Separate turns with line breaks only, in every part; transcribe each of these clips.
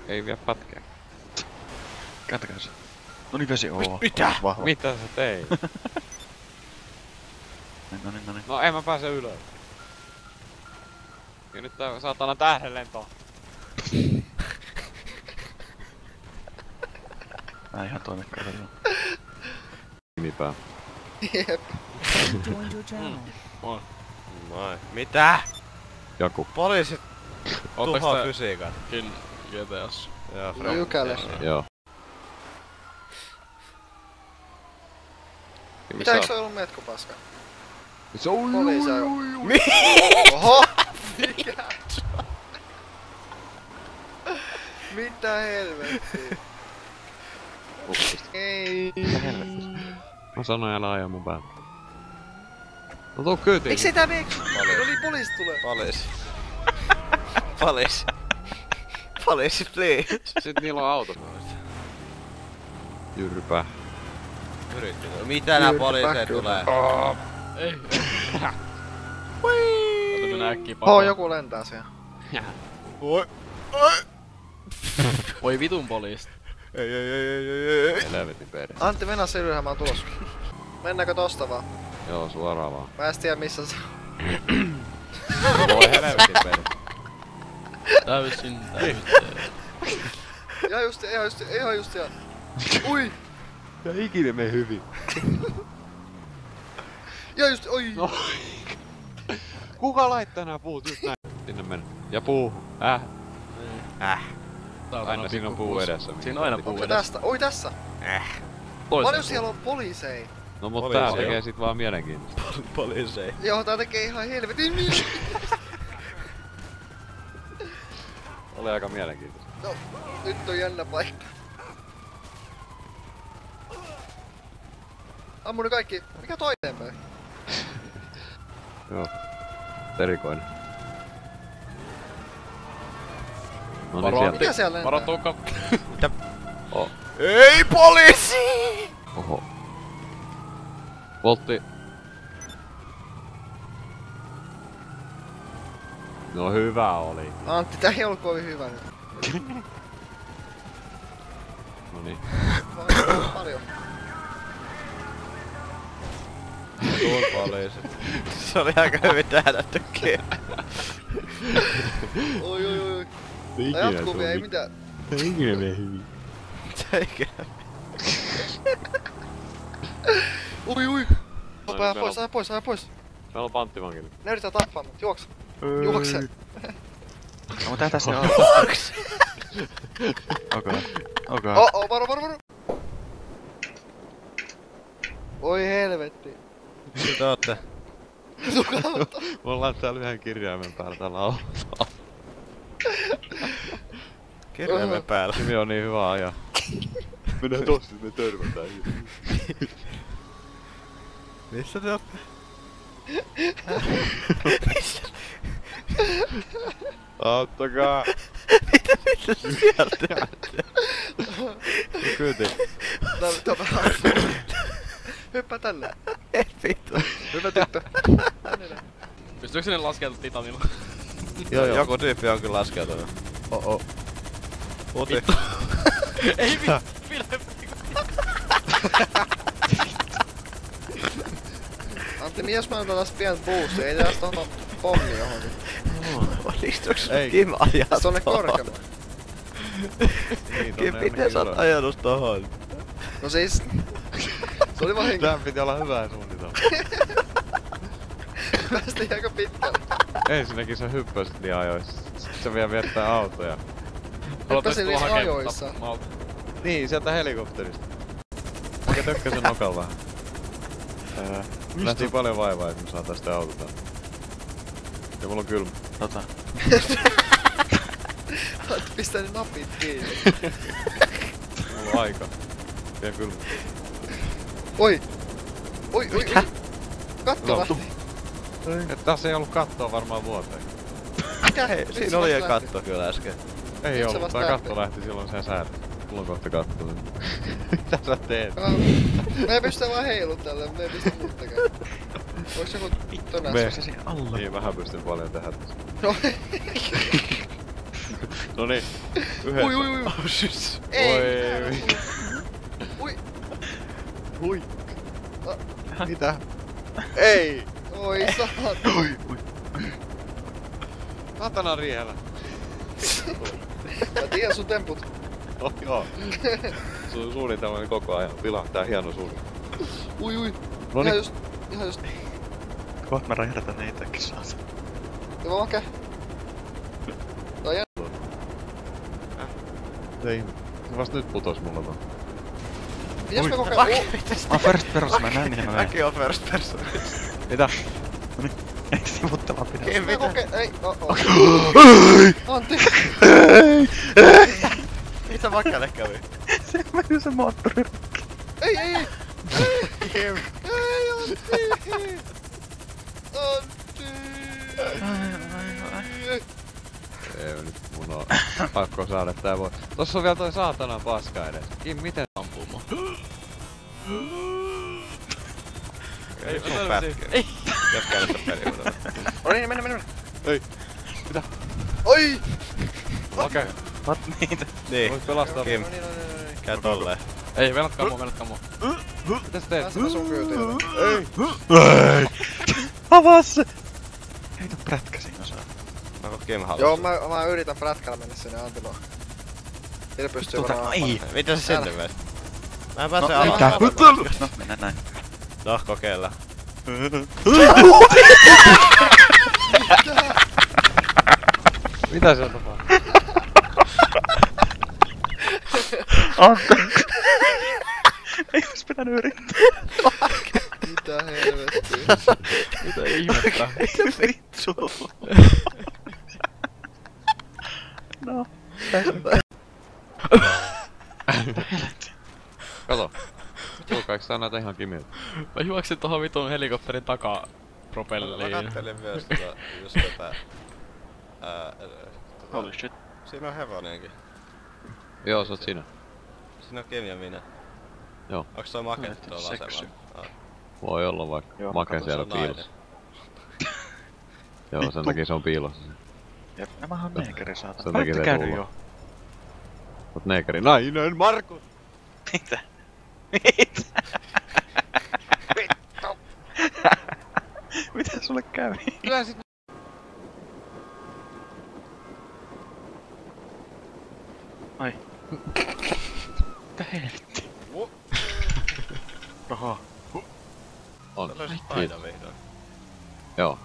ei vie pätkää.
Kätkäs. No niin vesi,
Mitä?
Vahva.
Mitä sä teit?
Noniin.
No en mä pääse ylös. Ja nyt tää saatana tähdenlento.
Mä ihan toimikkaita joo.
Nimipää.
Jep.
Joined your channel.
Moi. Mitä?
Joku.
Poliisit
Ootteks
tuhoaa
tää
fysiikan.
kin GTA:ssa?
Joo,
No Jykäle.
Joo.
Mitä eikö se ollut metkopaska?
Se on
Poliisi ajo. Oho! Mikä? Mitä helvettiä? Ei.
Mä sanoin älä aja mun päälle. No tuu kyytiin.
Eiks se tää veeksi? No niin, poliisi tulee.
Poliisi. Poliisi. Poliisi, please.
Sit niillä on auto. Jyrpä.
Yritti. Mitä nää poliiseet tulee?
Ei. Ota mennä äkkiä
Oho,
pakoon.
joku lentää siellä.
Oi.
Voi vitun poliisit.
Ei.
Helvetin perhe.
Antti, mennä se ylhäällä, mä oon tulossa. Mennäänkö tosta vaan?
Joo, suoraan vaan.
Mä en tiedä missä se
Voi helvetin perhe.
Täysin.
ihan just siellä. Ui!
Tää ikinä mene hyvin.
Oi!
No. Kuka laittaa nää puut just näin? Sinne mennä. Ja puuhun. Aina siinä on puu edessä.
Siinä on aina puu
Onko
edessä.
tästä? Oi tässä! Paljon siellä on poliiseja?
No mut
Poliisi
tää
on.
tekee sit vaan mielenkiintoista.
Poliisei.
Joo, tää tekee ihan helvetin mielenkiintoista.
Oli aika mielenkiintoista.
No, nyt on jännä paikka. Ammu ne kaikki. Mikä toinen päin?
Joo. Erikoinen. No niin
Varo,
sieltä.
Mikä siellä lentää?
Varo tukka.
Oh.
Ei poliisi!
Oho. Voltti. No hyvä oli.
Antti, tää ei ollut kovin hyvä nyt.
Noniin.
Paljon.
Tuon poliisit. Se oli aika hyvin tähdättykin.
Oi. Tää jatkuu vielä, ei mitään.
Ikinä mene hyvin.
Eikä.
Ui.
Noin,
Aja pois.
Meillä on panttivankille.
Ne yrittää tappaa mut, juokse.
No tää tässä on. Okei.
Varo. Oi helvetti.
Missä te ootte?
Me ollaan täällä yhden kirjaimen päällä täällä autolla.
Kirjaimen päällä.
Nimi on niin hyvä ajaa. Mennään tosta, me törmätään.
Missä te ootte?
Auttakaa!
Mitä sieltä?
Kyyti.
Tää on vähän. Hyppää tänne.
Ei vittu.
Hyvä tyttö.
Pystyykö sinne laskeutua Titanilla?
Joo. Joku tyyppi on kyllä laskeutunut. Puti.
Ei vittu.
Antti, mies mä antaa taas pientä boostia, ei tästä oo pommi johonkin.
Onnistuuks
Ei.
Kim ajaa
Tonne korkeammalle.
Kim, miten sä oot ajanut tohon?
No siis... Se oli vahinko.
Tää piti olla hyvää suunnitelma.
Päästiin aika pitkälle.
Ensinnäkin sä hyppäsit niin ajoissa. Sit sä vielä viettää autoja.
Hyppäsin niissä ajoissa.
Niin, sieltä helikopterista. Mikä tökkäsen nokan vähän. Lähtiin paljon vaivaa, että me saatais tää auto tänne. Ja mulla on kylmä.
Antti pistää ne napit kiinni.
Mulla on aika. Vielä kylmä.
Oi! Katto lähti.
Et tässä ei ollut kattoa varmaan vuoteen.
Mitä?
Hei,
Nyt
siinä
se
oli jo
vasta lähti.
katto kyllä äsken.
Ei
Nyt se
ollut,
vasta
tää
lähti.
katto lähti silloin sen säädä. Mulla on kohta katto. Mitä sä teet?
Me ei pystytä vaan heiluttelemaan, me ei pystytä mittakään. Voiks joku tonne
Me.
asua?
Alla.
Niin vähän pystyn paljon tehdä tässä.
No.
Noniin.
Ui.
Oh shit.
Ei. Ui.
Hui. Mitä? Ei!
Oi saatana.
Satana rielä.
Mä tiedän sun temput.
Oh joo. Sun suunnitelmani koko ajan. Pilaa tää hieno suunnitelma.
Ui.
Noniin.
Ihan just.
Kohta mä räjähdän neitäkin saat.
Ja mä makea.
Ei. Se vasta nyt putos mulla vaan.
Pitäis me kokeilla?
Mä first person, mä näin mihin mä menen.
Mäkin on first person.
Mitä?
Ei sivuttavaa pidä.
Ei
Me
mitään.
Ei. Antti.
Mitä Makelle kävi?
Se meni se moottori.
Ei. Ei Antti.
Ei nyt mun on pakko saada tää voi. Tossa on vielä toi saatanan paska edes. Miten
Ampuu mua.
Ei sun pätkä. Ei. Jos käydessä peliä.
No niin, mennä.
Ei. Mitä?
Oi!
Okei.
Vat niitä.
Niin.
Voit pelastaa.
Kim.
No niin.
Käy tolleen.
Ei, venatkaa mua.
Mitä sä teet?
Pääsen mä sun kyytiin.
Ei.
Avaa se! Heitä prätkä siinä saa.
Onko Kim halus?
Joo, mä yritän prätkällä mennä sinne Antiloon. Niillä pystyy varmaan...
Ai!
Mitä se sinne menet? Mä en pääse
No,
alas.
mitä? No, mennään näin.
No, kokeillaan.
Mitä se on tapaa?
Anteeksi. Ei ois pitänyt yrittää.
Mitä helvettiä?
Mitä ihmettä?
Mitä vittu? No.
Kato. Tulkaaks sä näitä ihan kimiltä?
Mä juoksin tohon vitun helikopterin
Mä
takapropelliin.
kattelin myös just tätä...
Holy shit.
Siinä on hevonenkin.
Joo, sä oot siinä.
Siinä on Kim ja minä.
Joo.
Onks toi Make
Näyttää
tuolla
seksy.
asemalla?
Voi olla vaikka.
Joo,
Make
kato,
siellä
se on nainen.
piilossa. Joo, sen takia se on piilossa.
Jep, nämähän on neekeri saatana.
Sen takia se ei
käy
kuulu.
jo.
Oot neekeri. Nainen Markus!
Mitä? Mitä? Mitä sulle kävi?
Kyllä sit...
Ai. Mitä helvettiä? Rahaa.
On.
Täällä olisi paino vihdoin.
Joo.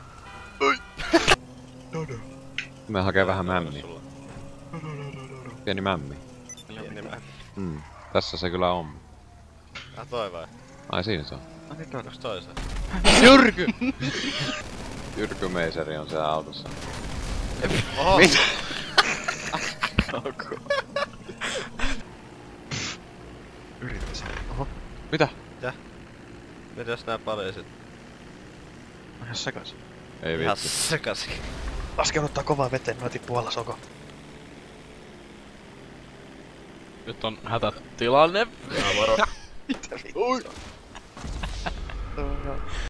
Me hakee vähän mämmiä.
Sulla.
Pieni mämmi.
Pieni mä.
Tässä se kyllä on.
Toi vai?
Ai siinä se on.
No nyt on.
Onks toi se?
Jyrky! Jyrky Meiseri on siellä autossa.
Oho!
Ok. Yritä sen. Oho.
Mitä?
Mitä jos nää poliisit?
Mä ihan sekas.
Ei
Ihan
vitsi.
sekaisin.
Laskeuduttaa kovaa veteen, mä tippuu alas, ok.
Nyt on hätätilanne.
Mitä vittu?